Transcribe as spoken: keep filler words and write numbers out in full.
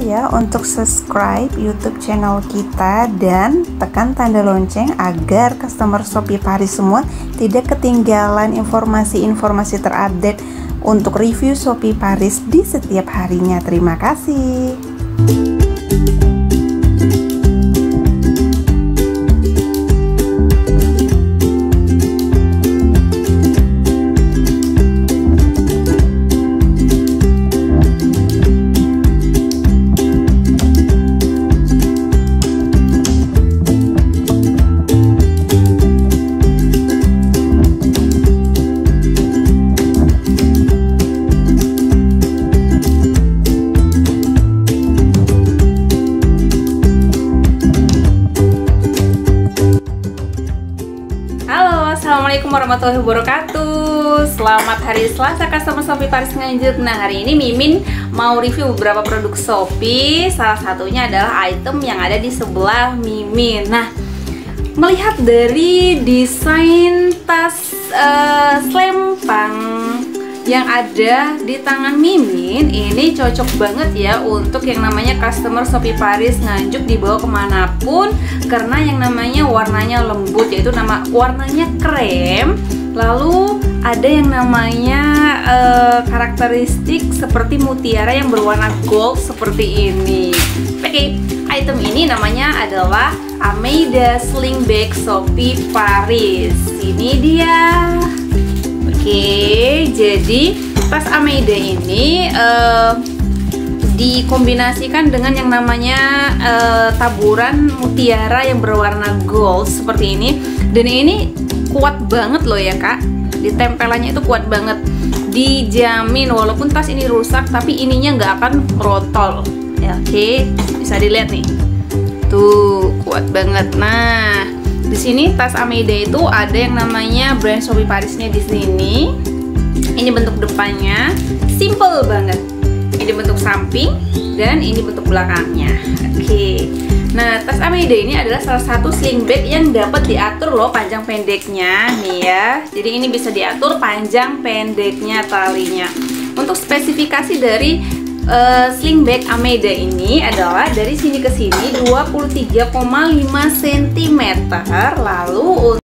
ya untuk subscribe YouTube channel kita dan tekan tanda lonceng agar customer Shopee Paris semua tidak ketinggalan informasi-informasi terupdate untuk review Shopee Paris di setiap harinya. Terima kasih. Assalamualaikum warahmatullahi wabarakatuh. Selamat hari Selasa customer Shopee Paris Nganjuk. Nah, hari ini Mimin mau review beberapa produk Shopee. Salah satunya adalah item yang ada di sebelah Mimin. Nah, melihat dari desain tas uh, selempang yang ada di tangan Mimin, ini cocok banget ya untuk yang namanya customer Shopee Paris Nganjuk dibawa kemanapun, karena yang namanya warnanya lembut, yaitu nama warnanya krem, lalu ada yang namanya uh, karakteristik seperti mutiara yang berwarna gold seperti ini. Oke, okay, item ini namanya adalah Ameida Sling Bag Shopee Paris. Ini dia. Oke, jadi tas Ameida ini uh, dikombinasikan dengan yang namanya uh, taburan mutiara yang berwarna gold seperti ini. Dan ini kuat banget loh ya kak, ditempelannya itu kuat banget, dijamin walaupun tas ini rusak tapi ininya nggak akan rotol ya. Oke, bisa dilihat nih, tuh kuat banget. Nah, di sini tas Ameida itu ada yang namanya brand Shopee Parisnya di sini. Ini bentuk depannya, simple banget. Ini bentuk samping dan ini bentuk belakangnya. Oke. Nah, tas Ameida ini adalah salah satu sling bag yang dapat diatur loh panjang pendeknya nih ya. Jadi ini bisa diatur panjang pendeknya talinya. Untuk spesifikasi dari Uh, sling bag Ameida ini adalah dari sini ke sini dua puluh tiga koma lima sentimeter, lalu